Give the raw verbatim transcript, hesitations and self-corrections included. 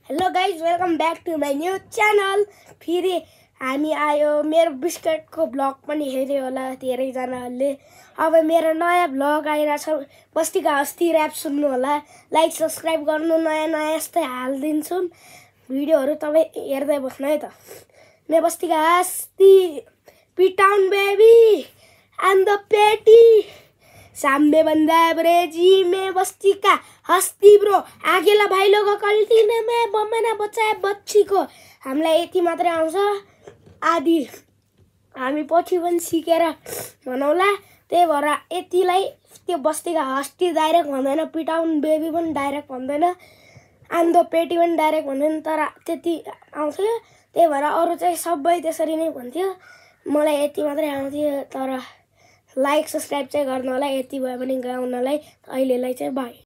Hello guys, welcome back to my new channel. फेरि हामी आयो। मेरो बिस्कुटको भ्लग पनि हेऱ्यो होला धेरैजनाहरूले। अब मेरो नयाँ भ्लग आइरहेछ, बस्तीका हस्ती ऱ्याप सुन्नु होला। लाइक सब्सक्राइब गर्नु, नयाँ नयाँ यस्तै हालिदिन्छु भिडियोहरू, तपाईँ हेर्दै बस्नु है त। मे बस्तीका हस्ती पिटाउन बेबी एन्ड द पेटी सामने बंदा ब्रेजी में बस्ती का हस्ती ब्रो आगेला भाइ लोग कल्टी में मैं बमना बचाए बच्ची को। हामीलाई यति मात्रै आउँछ, आदि हामी पछि पनि सिकेर भनौला। त्यही भएर यतिलाई त्यो बस्तीका हस्ती डाइरेक्ट भन्दैन, पिटाउन बेबी पनि डाइरेक्ट भन्दैन, आन्दो पेटी पनि डाइरेक्ट भन्दैन, तर त्यति आउँथ्यो। त्यही भएर अरू चाहिँ सबै त्यसरी नै भन्थ्यो। मलाई यति मात्रै आउँथ्यो, तर लाइक सब्सक्राइब चाहिँ गर्नु होला। यति भयो भने गाउनलाई अहिलेलाई चाहिँ बाई।